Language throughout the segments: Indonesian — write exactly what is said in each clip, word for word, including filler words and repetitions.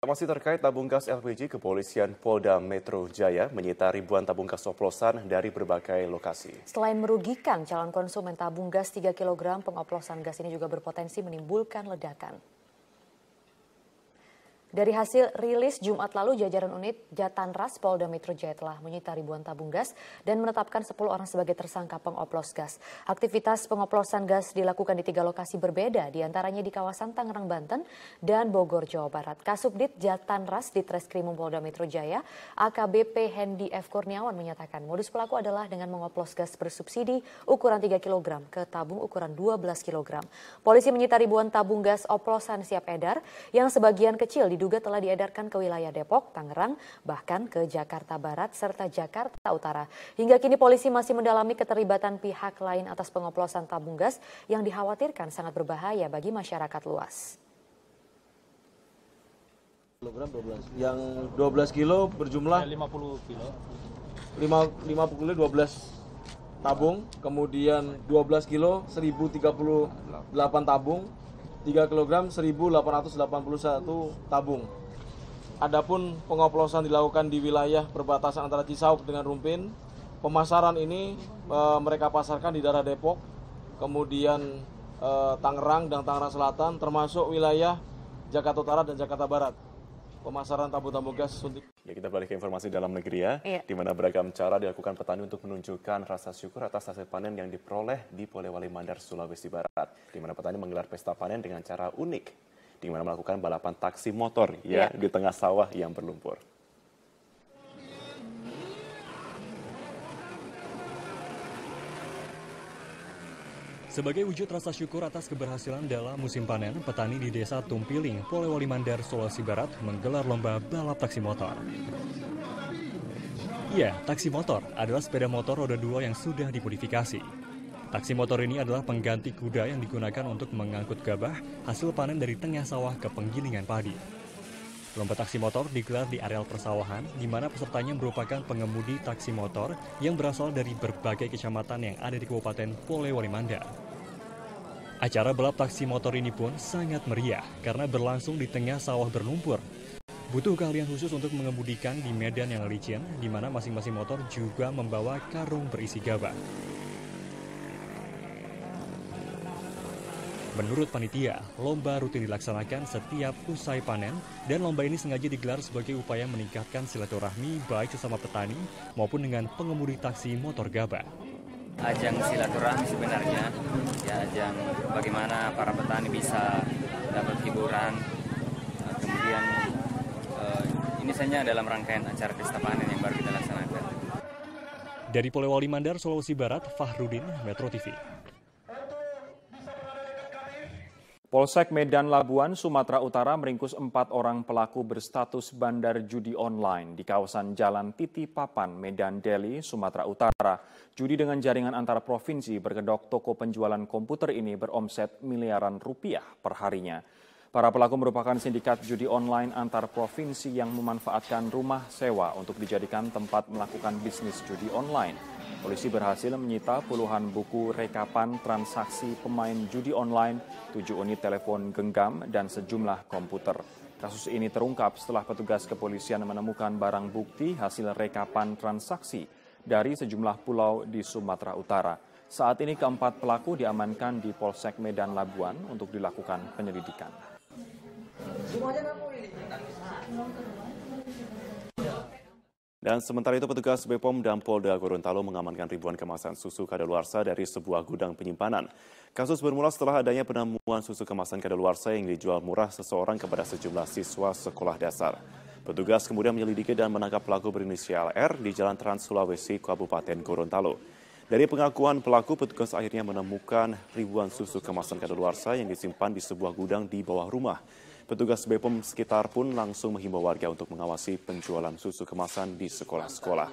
Masih terkait tabung gas L P G, Kepolisian Polda Metro Jaya menyita ribuan tabung gas oplosan dari berbagai lokasi. Selain merugikan calon konsumen, tabung gas tiga kilogram pengoplosan gas ini juga berpotensi menimbulkan ledakan. Dari hasil rilis Jumat lalu, jajaran unit Jatanras Polda Metro Jaya telah menyita ribuan tabung gas dan menetapkan sepuluh orang sebagai tersangka pengoplos gas. Aktivitas pengoplosan gas dilakukan di tiga lokasi berbeda, diantaranya di kawasan Tangerang, Banten, dan Bogor, Jawa Barat. Kasubdit Jatanras di Treskrimum Polda Metro Jaya, A K B P Hendy F. Kurniawan menyatakan modus pelaku adalah dengan mengoplos gas bersubsidi ukuran tiga kilogram ke tabung ukuran dua belas kilogram. Polisi menyita ribuan tabung gas oplosan siap edar yang sebagian kecil di diduga telah diedarkan ke wilayah Depok, Tangerang, bahkan ke Jakarta Barat serta Jakarta Utara. Hingga kini polisi masih mendalami keterlibatan pihak lain atas pengoplosan tabung gas yang dikhawatirkan sangat berbahaya bagi masyarakat luas. Yang dua belas kilo berjumlah lima puluh kilo. lima puluh kilo dua belas tabung, kemudian dua belas kilo seribu tiga puluh delapan tabung, tiga kilogram seribu delapan ratus delapan puluh satu tabung. Adapun pengoplosan dilakukan di wilayah perbatasan antara Cisauk dengan Rumpin. Pemasaran ini e, mereka pasarkan di daerah Depok, kemudian e, Tangerang dan Tangerang Selatan, termasuk wilayah Jakarta Utara dan Jakarta Barat. Pemasaran tabung-tabung gas suntik. Ya, kita balik ke informasi dalam negeri ya, iya. Di mana beragam cara dilakukan petani untuk menunjukkan rasa syukur atas hasil panen yang diperoleh di Polewali Mandar, Sulawesi Barat. Di mana petani menggelar pesta panen dengan cara unik, di mana melakukan balapan taksi motor ya, iya. di tengah sawah yang berlumpur. Sebagai wujud rasa syukur atas keberhasilan dalam musim panen, petani di Desa Tumpiling, Polewali Mandar, Sulawesi Barat menggelar lomba balap taksi motor. Ya, taksi motor adalah sepeda motor roda dua yang sudah dimodifikasi. Taksi motor ini adalah pengganti kuda yang digunakan untuk mengangkut gabah hasil panen dari tengah sawah ke penggilingan padi. Lomba taksi motor digelar di areal persawahan, di mana pesertanya merupakan pengemudi taksi motor yang berasal dari berbagai kecamatan yang ada di Kabupaten Polewali Mandar. Acara balap taksi motor ini pun sangat meriah karena berlangsung di tengah sawah berlumpur. Butuh keahlian khusus untuk mengemudikan di medan yang licin, di mana masing-masing motor juga membawa karung berisi gabah. Menurut panitia, lomba rutin dilaksanakan setiap usai panen dan lomba ini sengaja digelar sebagai upaya meningkatkan silaturahmi baik sesama petani maupun dengan pengemudi taksi motor gabah. Ajang silaturahmi sebenarnya, ya ajang bagaimana para petani bisa dapat hiburan, kemudian eh, ini saja dalam rangkaian acara pesta panen yang baru kita laksanakan. Dari Polewali Mandar, Sulawesi Barat, Fahrudin, Metro T V. Polsek Medan Labuan, Sumatera Utara meringkus empat orang pelaku berstatus bandar judi online di kawasan Jalan Titi Papan, Medan Deli, Sumatera Utara. Judi dengan jaringan antar provinsi berkedok toko penjualan komputer ini beromset miliaran rupiah per harinya. Para pelaku merupakan sindikat judi online antar provinsi yang memanfaatkan rumah sewa untuk dijadikan tempat melakukan bisnis judi online. Polisi berhasil menyita puluhan buku rekapan transaksi pemain judi online, tujuh unit telepon genggam, dan sejumlah komputer. Kasus ini terungkap setelah petugas kepolisian menemukan barang bukti hasil rekapan transaksi dari sejumlah pulau di Sumatera Utara. Saat ini keempat pelaku diamankan di Polsek Medan Labuan untuk dilakukan penyelidikan. Dan sementara itu petugas B P O M dan Polda Gorontalo mengamankan ribuan kemasan susu kadaluarsa dari sebuah gudang penyimpanan. Kasus bermula setelah adanya penemuan susu kemasan kadaluarsa yang dijual murah seseorang kepada sejumlah siswa sekolah dasar. Petugas kemudian menyelidiki dan menangkap pelaku berinisial R di Jalan Trans Sulawesi, Kabupaten Gorontalo. Dari pengakuan pelaku, petugas akhirnya menemukan ribuan susu kemasan kadaluarsa yang disimpan di sebuah gudang di bawah rumah. Petugas B P O M sekitar pun langsung menghimbau warga untuk mengawasi penjualan susu kemasan di sekolah-sekolah.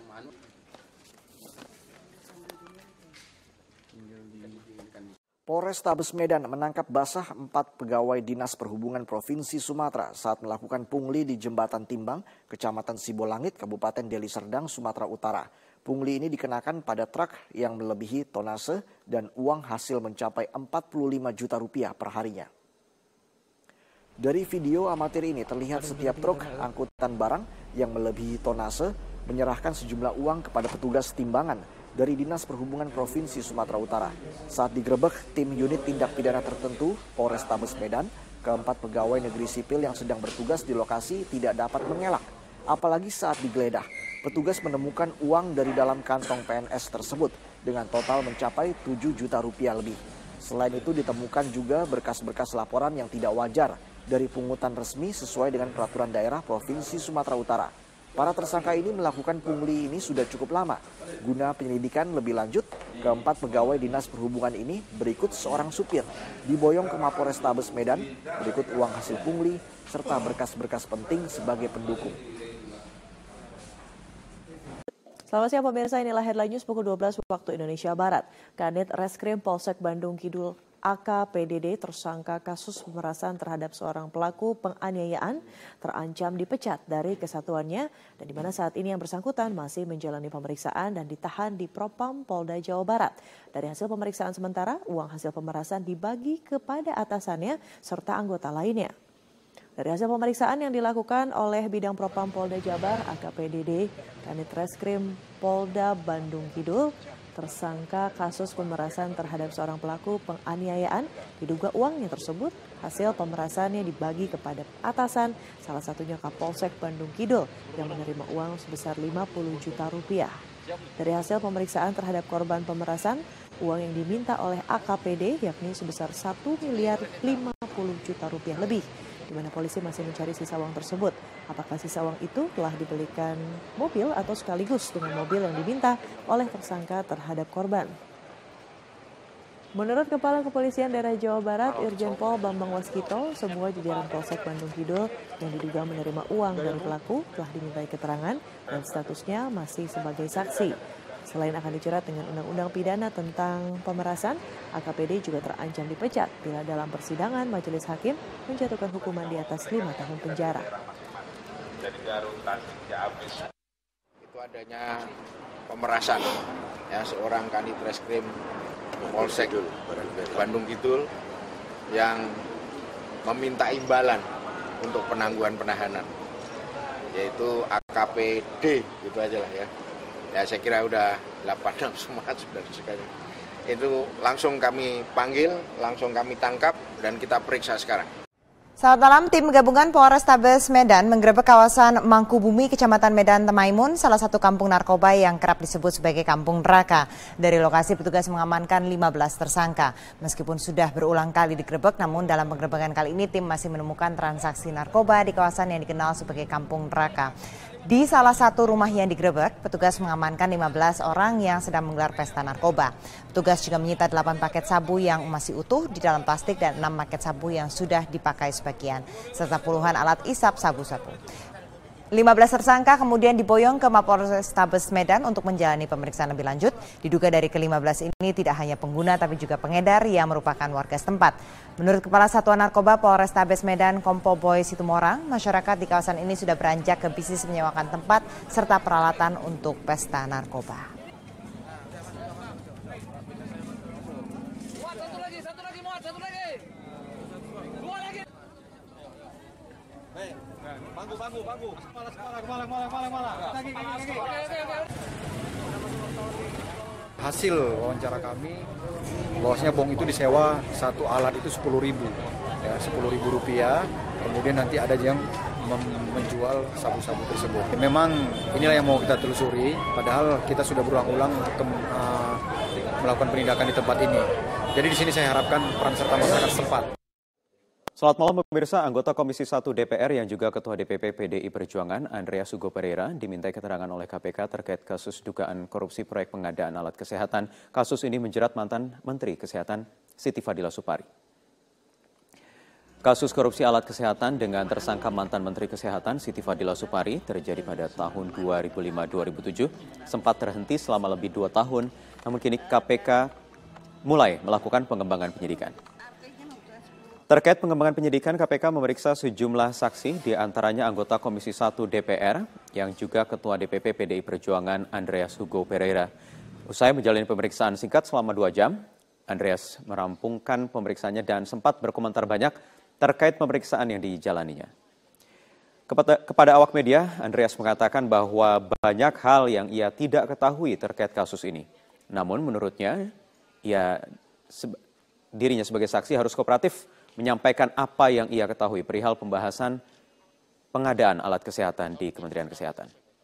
Polrestabes Medan menangkap basah empat pegawai Dinas Perhubungan Provinsi Sumatera saat melakukan pungli di Jembatan Timbang, Kecamatan Sibolangit, Kabupaten Deli Serdang, Sumatera Utara. Pungli ini dikenakan pada truk yang melebihi tonase dan uang hasil mencapai empat puluh lima juta rupiah per harinya. Dari video amatir ini terlihat setiap truk angkutan barang yang melebihi tonase menyerahkan sejumlah uang kepada petugas timbangan dari Dinas Perhubungan Provinsi Sumatera Utara. Saat digerebek, tim unit tindak pidana tertentu Polrestabes Medan, keempat pegawai negeri sipil yang sedang bertugas di lokasi tidak dapat mengelak. Apalagi saat digeledah, petugas menemukan uang dari dalam kantong P N S tersebut dengan total mencapai tujuh juta rupiah lebih. Selain itu ditemukan juga berkas-berkas laporan yang tidak wajar dari pungutan resmi sesuai dengan peraturan daerah Provinsi Sumatera Utara. Para tersangka ini melakukan pungli ini sudah cukup lama. Guna penyelidikan lebih lanjut, keempat pegawai Dinas Perhubungan ini berikut seorang supir diboyong ke Mapolrestabes Medan, berikut uang hasil pungli, serta berkas-berkas penting sebagai pendukung. Selamat siang pemirsa, inilah Headline News pukul dua belas waktu Indonesia Barat. Kanit Reskrim Polsek Bandung Kidul A K P D D tersangka kasus pemerasan terhadap seorang pelaku penganiayaan terancam dipecat dari kesatuannya dan di mana saat ini yang bersangkutan masih menjalani pemeriksaan dan ditahan di Propam Polda Jawa Barat. Dari hasil pemeriksaan sementara, uang hasil pemerasan dibagi kepada atasannya serta anggota lainnya. Dari hasil pemeriksaan yang dilakukan oleh Bidang Propam Polda Jabar A K P D D Kanit Reskrim Polda Bandung Kidul, tersangka kasus pemerasan terhadap seorang pelaku penganiayaan, diduga uangnya tersebut hasil pemerasannya dibagi kepada atasan, salah satunya Kapolsek Bandung Kidul yang menerima uang sebesar lima puluh juta rupiah. Dari hasil pemeriksaan terhadap korban pemerasan, uang yang diminta oleh A K P D yakni sebesar satu miliar lima puluh juta rupiah lebih, di mana polisi masih mencari sisa uang tersebut. Apakah sisa uang itu telah dibelikan mobil atau sekaligus dengan mobil yang diminta oleh tersangka terhadap korban. Menurut Kepala Kepolisian Daerah Jawa Barat, Irjen Pol Bambang Waskito, semua jajaran Polsek Bandung Kidul yang diduga menerima uang dari pelaku telah dimintai keterangan dan statusnya masih sebagai saksi. Selain akan dijerat dengan Undang-Undang Pidana tentang pemerasan, A K P D juga terancam dipecat bila dalam persidangan majelis hakim menjatuhkan hukuman di atas lima tahun penjara. Itu adanya pemerasan, ya seorang Kanit Reskrim Polsek Bandung Kidul yang meminta imbalan untuk penangguhan penahanan, yaitu A K P D, gitu aja lah ya. Ya saya kira udah delapan enam semua sudah sekali. Itu langsung kami panggil, langsung kami tangkap dan kita periksa sekarang. Selamat malam, tim gabungan Polrestabes Medan menggerebek kawasan Mangkubumi, Kecamatan Medan Temaimun, salah satu kampung narkoba yang kerap disebut sebagai kampung neraka. Dari lokasi petugas mengamankan lima belas tersangka. Meskipun sudah berulang kali digerebek, namun dalam penggerebekan kali ini tim masih menemukan transaksi narkoba di kawasan yang dikenal sebagai kampung neraka. Di salah satu rumah yang digerebek, petugas mengamankan lima belas orang yang sedang menggelar pesta narkoba. Petugas juga menyita delapan paket sabu yang masih utuh di dalam plastik dan enam paket sabu yang sudah dipakai sebagian, serta puluhan alat isap sabu-sabu. lima belas tersangka kemudian diboyong ke Mapolrestabes Medan untuk menjalani pemeriksaan lebih lanjut. Diduga dari ke lima belas ini tidak hanya pengguna tapi juga pengedar yang merupakan warga setempat. Menurut Kepala Satuan Narkoba Polrestabes Medan Kompo Boy Situmorang, masyarakat di kawasan ini sudah beranjak ke bisnis menyewakan tempat serta peralatan untuk pesta narkoba. Bangku, bangku, bangku. Kepala, kepala, kepala, kepala, kepala, kepala. Kaki, kaki, kaki. Hasil wawancara kami, bahwasanya bong itu disewa satu alat itu sepuluh ribu, ya sepuluh ribu rupiah. Kemudian nanti ada yang menjual sabu-sabu tersebut. Memang inilah yang mau kita telusuri. Padahal kita sudah berulang-ulang uh, melakukan penindakan di tempat ini. Jadi di sini saya harapkan peran serta masyarakat setempat. Selamat malam pemirsa, anggota Komisi satu D P R yang juga Ketua D P P P D I Perjuangan, Andreas Hugo Pereira, dimintai keterangan oleh K P K terkait kasus dugaan korupsi proyek pengadaan alat kesehatan. Kasus ini menjerat mantan Menteri Kesehatan Siti Fadila Supari. Kasus korupsi alat kesehatan dengan tersangka mantan Menteri Kesehatan Siti Fadila Supari terjadi pada tahun dua ribu lima sampai dua ribu tujuh, sempat terhenti selama lebih dua tahun, namun kini K P K mulai melakukan pengembangan penyidikan. Terkait pengembangan penyidikan, K P K memeriksa sejumlah saksi, di antaranya anggota Komisi satu D P R yang juga Ketua D P P P D I Perjuangan Andreas Hugo Pereira. Usai menjalani pemeriksaan singkat selama dua jam, Andreas merampungkan pemeriksaannya dan sempat berkomentar banyak terkait pemeriksaan yang dijalaninya. Kepada, kepada awak media, Andreas mengatakan bahwa banyak hal yang ia tidak ketahui terkait kasus ini. Namun menurutnya, ia se- dirinya sebagai saksi harus kooperatif menyampaikan apa yang ia ketahui perihal pembahasan pengadaan alat kesehatan di Kementerian Kesehatan.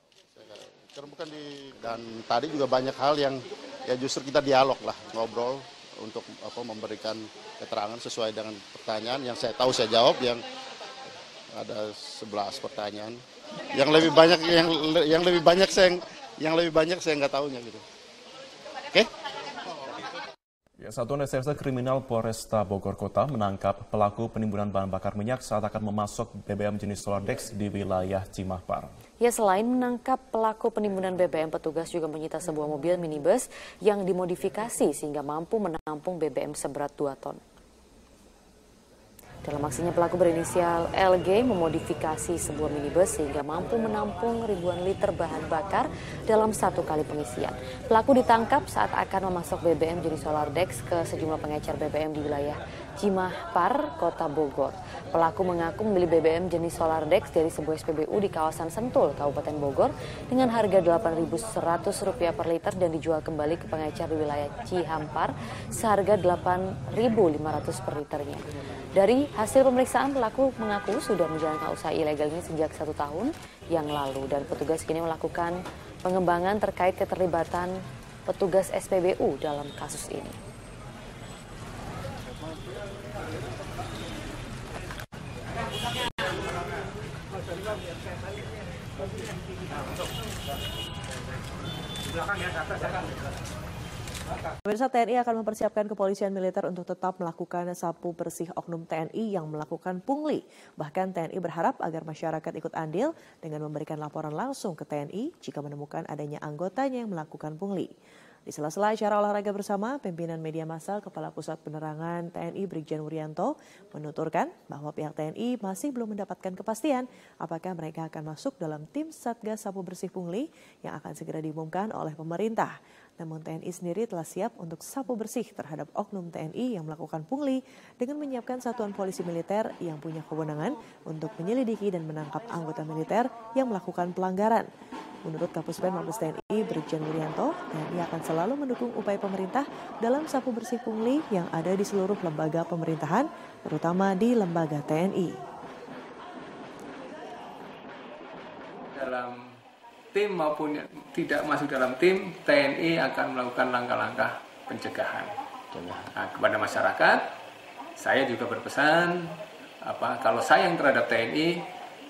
Dan tadi juga banyak hal yang ya justru kita dialog lah, ngobrol untuk apa, memberikan keterangan sesuai dengan pertanyaan yang saya tahu saya jawab, yang ada sebelas pertanyaan. Yang lebih banyak yang yang lebih banyak saya yang lebih banyak saya nggak tahunya gitu. Oke? Okay? Ya, Satuan Reserse Kriminal Polresta Bogor Kota menangkap pelaku penimbunan bahan bakar minyak saat akan memasok B B M jenis Solardex di wilayah Cimahpar. Ya, selain menangkap pelaku penimbunan B B M, petugas juga menyita sebuah mobil minibus yang dimodifikasi sehingga mampu menampung B B M seberat dua ton. Dalam aksinya, pelaku berinisial L G memodifikasi sebuah minibus sehingga mampu menampung ribuan liter bahan bakar dalam satu kali pengisian. Pelaku ditangkap saat akan memasok B B M jenis Solardex ke sejumlah pengecer B B M di wilayah Cimahpar, Kota Bogor. Pelaku mengaku membeli B B M jenis Solardex dari sebuah S P B U di kawasan Sentul, Kabupaten Bogor dengan harga delapan ribu seratus rupiah per liter dan dijual kembali ke pengecer di wilayah Cihampar seharga delapan ribu lima ratus per liternya. Dari hasil pemeriksaan, pelaku mengaku sudah menjalankan usaha ilegal ini sejak satu tahun yang lalu dan petugas kini melakukan pengembangan terkait keterlibatan petugas S P B U dalam kasus ini. Pemirsa, T N I akan mempersiapkan kepolisian militer untuk tetap melakukan sapu bersih oknum T N I yang melakukan pungli. Bahkan T N I berharap agar masyarakat ikut andil dengan memberikan laporan langsung ke T N I jika menemukan adanya anggotanya yang melakukan pungli. Di sela-sela acara olahraga bersama, pimpinan media massal Kepala Pusat Penerangan T N I Brigjen Wuryanto menuturkan bahwa pihak T N I masih belum mendapatkan kepastian apakah mereka akan masuk dalam tim Satgas Sapu Bersih Pungli yang akan segera diumumkan oleh pemerintah. Namun T N I sendiri telah siap untuk sapu bersih terhadap oknum T N I yang melakukan pungli dengan menyiapkan satuan polisi militer yang punya kewenangan untuk menyelidiki dan menangkap anggota militer yang melakukan pelanggaran. Menurut Kapuspen Mabes T N I Brigjen Wuryanto, T N I akan selalu mendukung upaya pemerintah dalam sapu bersih pungli yang ada di seluruh lembaga pemerintahan, terutama di lembaga T N I. Dalam tim maupun tidak masuk dalam tim, T N I akan melakukan langkah-langkah pencegahan. Nah, kepada masyarakat, saya juga berpesan, apa kalau sayang terhadap T N I,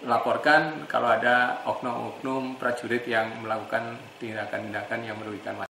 laporkan kalau ada oknum-oknum prajurit yang melakukan tindakan-tindakan yang merugikan masyarakat.